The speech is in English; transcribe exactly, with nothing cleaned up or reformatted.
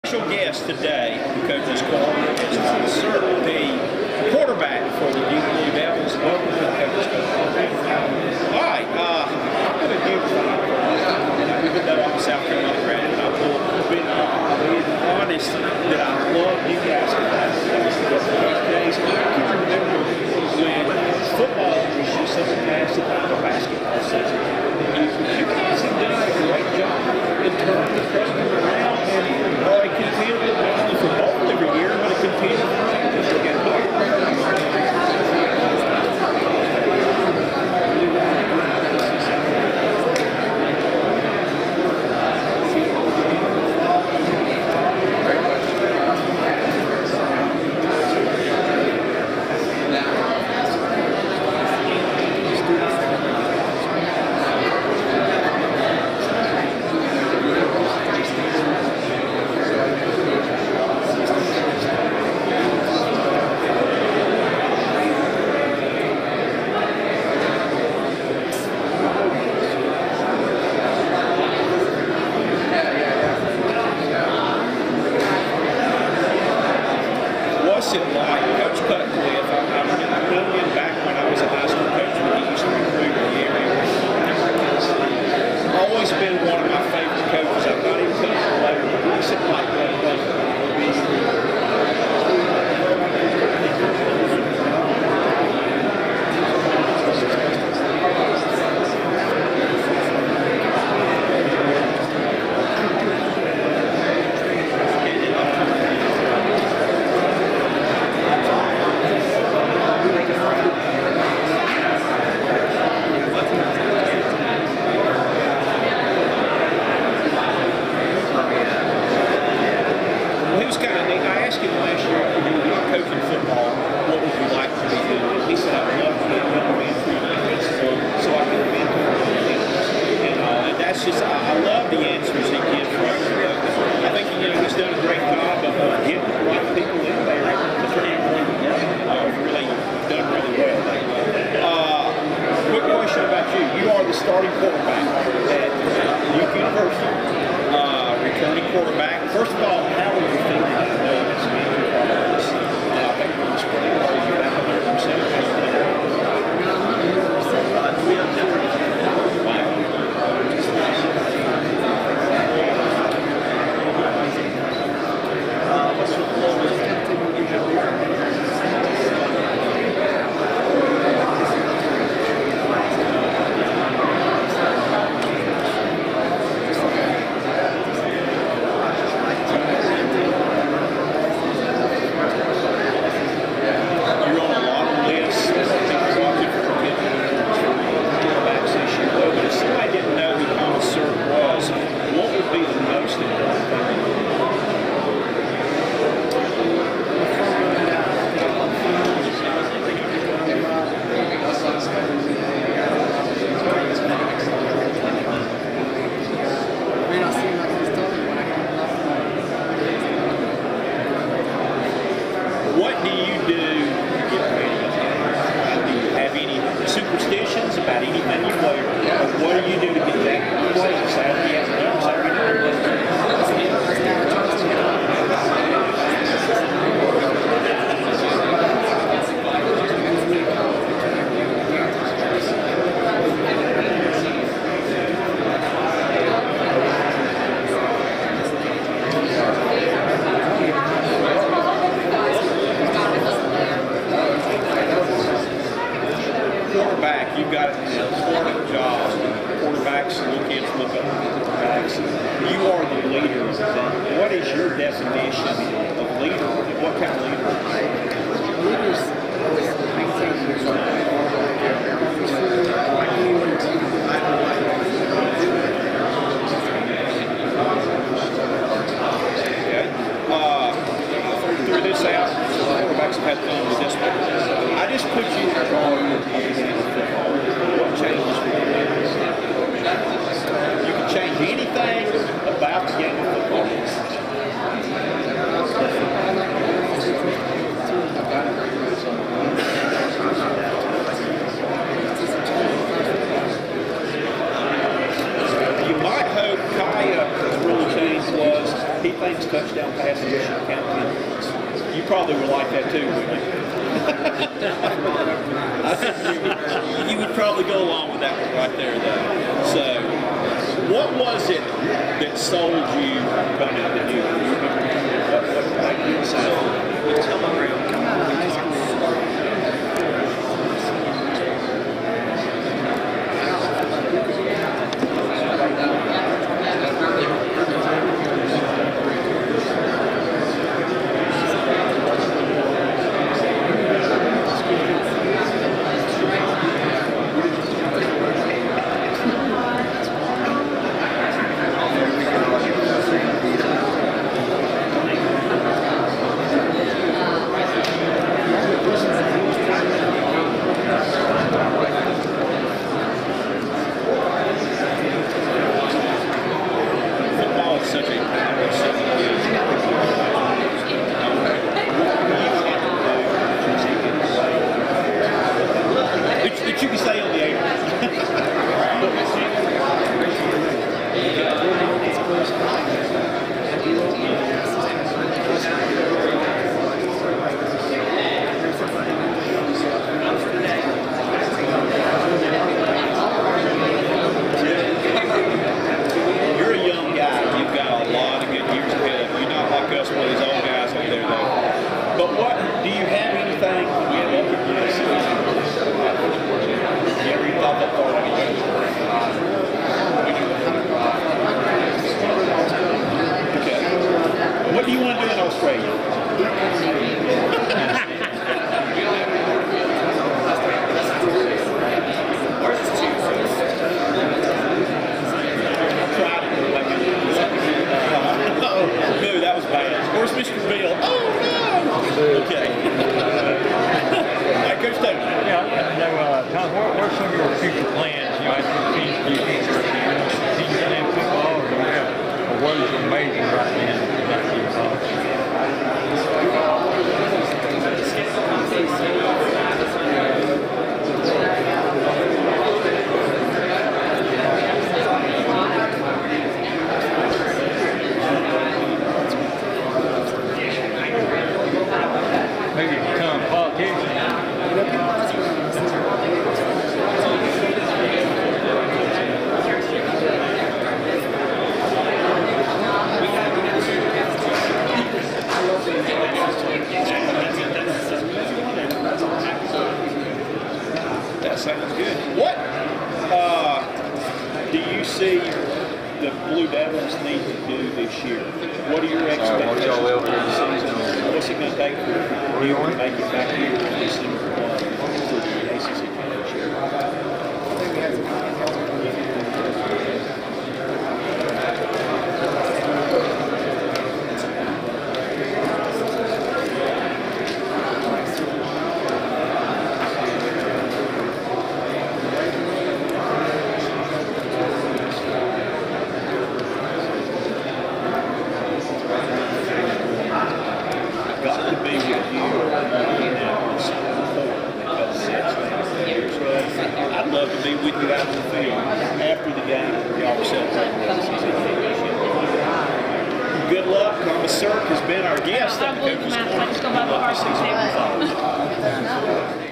Special guest today on Coach's Corner is Sirk, the quarterback for the D Blue Devils. Welcome to Coach's Corner. All right, uh, I'm going to do, even though I'm a South Carolina grad, and I've been uh, honest that I love you guys. Days. I can remember when football was just such a massive time of basketball season. You guys have done a great job in turning the program around, and uh, it continued not only for bowl every year, but it continued to get better. You've got an important job. Quarterbacks, little kids look up to quarterbacks. You are the leader. What is your definition of leader? What kind of leader? Leaders maintain their Okay. Uh, through this out, quarterbacks have had fun with this one. I just put you in charge of the game of football. What changes for you? You can change anything about the game of football. You might hope Kaya has really changed was he thinks touchdown passes you should count ten points. You probably would like that too, wouldn't you? I think you, you would probably go along with that one right there, though. So, what was it that sold you coming out of the Duke? What, what made you decide? Tell them around. Coming out of high school. That you can say on the apron. You're a young guy. You've got a lot of good years ahead of you. You're not like us, one of these old guys over there, though. But what, do you have anything? Yeah, look at this. You ever thought that far away? Okay. What do you want to do in Australia? Oh, no, that was bad. Where's Mister Bill? Oh, no! Okay. All right, Coach Tony. Yeah, no, uh, Tom, what, what are some of your future plans? You know, after the team, do you think you're going to get in football, or do you have, or what is your major right now that you'd like to be involved in? Maybe become a politician. That sounds good. What uh, do you see the Blue Devils need to do this year? What are your expectations for the season? What's it going to take for you to make it back here in December one for the A C C Kickoff this year? Got to be with you Indianapolis because I'd love to be with you out in the field after the game. Y'all were celebrating the A C C championship. Good luck. Sirk has been our guest on the Coach's Corner. Good luck this season.